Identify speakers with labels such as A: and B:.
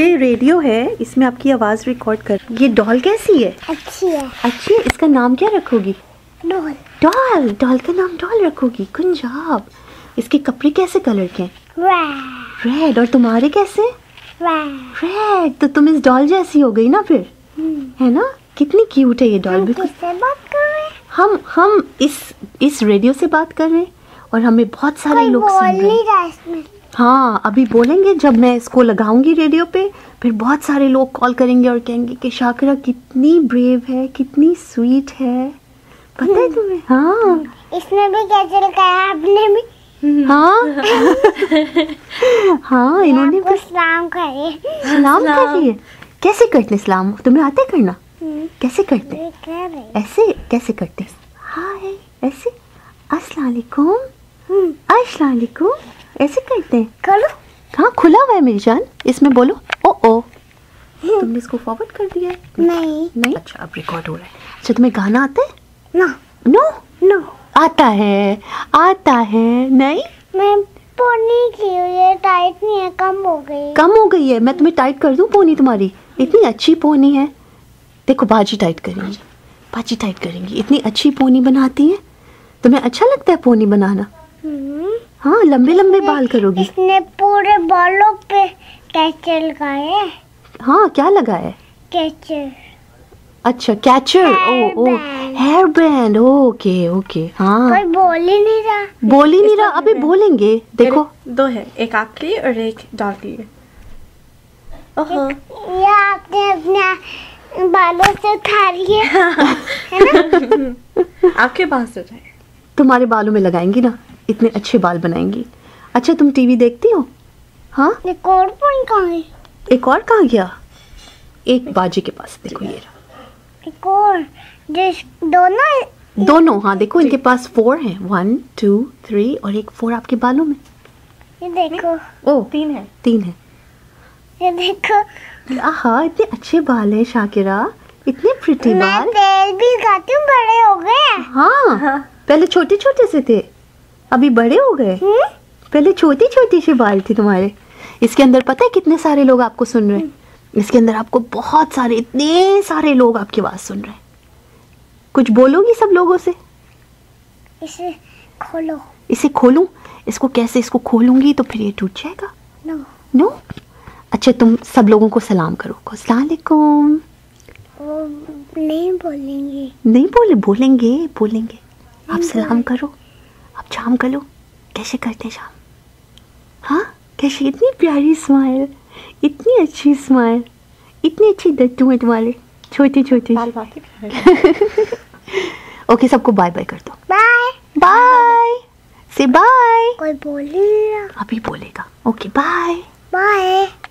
A: ये रेडियो है, इसमें आपकी आवाज रिकॉर्ड कर। ये डॉल कैसी है?
B: अच्छी है।
A: अच्छी है। इसका नाम क्या रखोगी?
B: डॉल।
A: डॉल, डॉल का नाम डॉल रखोगी। Good job. इसके कपड़े कैसे कलर के हैं? रेड। और तुम्हारे कैसे? रेड। तो तुम इस डॉल जैसी हो गई ना फिर, है ना? कितनी क्यूट है ये डॉल।
B: हम किससे बात कर रहे हैं?
A: हम इस रेडियो से बात कर रहे हैं और हमें बहुत सारे लोग सुन रहे हैं। हाँ, अभी बोलेंगे जब मैं इसको लगाऊंगी रेडियो पे, फिर बहुत सारे लोग कॉल करेंगे और कहेंगे कि शाकिरा कितनी ब्रेव है, कितनी स्वीट है। पता है तुम्हें? हाँ,
B: इसने भी कैसे लगाया, आपने भी?
A: हाँ हाँ, इन्होंने भी
B: सलाम करे।
A: सलाम कर रही है। कैसे करते सलाम? तुम्हें आता है करना? कैसे करते? ऐसे कैसे करते? हाय ऐसे, अस्सलाम वालेकुम, अस्सलाम वालेकुम, ऐसे करते हैं।
B: करो।
A: हाँ, खुला हुआ है मेरी जान, इसमें बोलो। ओ तुमने इसको फॉरवर्ड कर दिया है? नहीं। अच्छा, अब रिकॉर्ड हो रहा है। अच्छा, तुम्हें गाना आता है? नो। आता है नहीं।
B: मैं पोनी की ये टाइट नहीं है, कम हो गई
A: है। मैं तुम्हें टाइट कर दूं पोनी? तुम्हारी इतनी अच्छी पोनी है। देखो, बाजी टाइट करेंगी। इतनी अच्छी पोनी बनाती है। तुम्हें अच्छा लगता है पोनी बनाना? हाँ, लंबे बाल करोगी।
B: इसने पूरे बालों पे कैचर लगाए।
A: हाँ, क्या लगाया है?
B: कैचर।
A: अच्छा, catcher. Oh hair band. Okay. हाँ,
B: कोई बोल ही नहीं रहा।
A: अभी बोलेंगे। देखो,
C: दो है, एक आपके लिए और एक डॉल के लिए।
B: ये आपने अपने बालों से उठा लिए है ना?
C: आपके बाल से उठाए।
A: तुम्हारे बालों में लगाएंगी ना, इतने अच्छे बाल बनाएंगी। अच्छा, तुम टीवी देखती हो? हाँ।
B: एक और पॉइंट कहाँ है?
A: एक और कहाँ गया? एक बाजी के पास। देखो, ये रहा।
B: एक और
A: दोनों। हाँ, देखो, इनके पास 4 हैं। 1 2 3 और एक 4 आपके बालों में।
B: ये देखो।
A: ओ,
C: 3 है।
B: ये देखो।
A: आहा, इतने अच्छे बाल हैं शाकिरा, इतने प्रिटी बाल।
B: मैं तेल भी लगाती हूँ, बड़े हो गए।
A: हाँ, पहले छोटे छोटे से थे, अभी बड़े हो गए। पहले छोटी से बाल थे तुम्हारे। इसके अंदर पता है कितने सारे लोग आपको सुन रहे हैं? इसके अंदर आपको बहुत सारे, इतने सारे लोग आपकी आवाज सुन रहे हैं। कुछ बोलोगी सब लोगों से?
B: इसे खोलो।
A: इसे खोलूं? इसको कैसे? इसको खोलूंगी तो फिर ये टूट जाएगा। नो। अच्छा, तुम सब लोगों को सलाम करो। अस्सलाम वालेकुम।
B: वो नहीं बोलेंगे।
A: नहीं बोलेंगे। आप सलाम करो। आप शाम करो। कैसे करते शाम? हाँ, कैसे? इतनी प्यारी स्माइल, इतनी अच्छी स्माइल, इतनी अच्छी दत्तू है तुम्हारे, छोटे।
C: बाल बाकी प्यारे।
A: ओके, सबको बाय कर दो।
B: बाय।
A: से बाय।
B: कोई बोल ही नहीं रहा।
A: अभी बोलेगा। Okay, bye.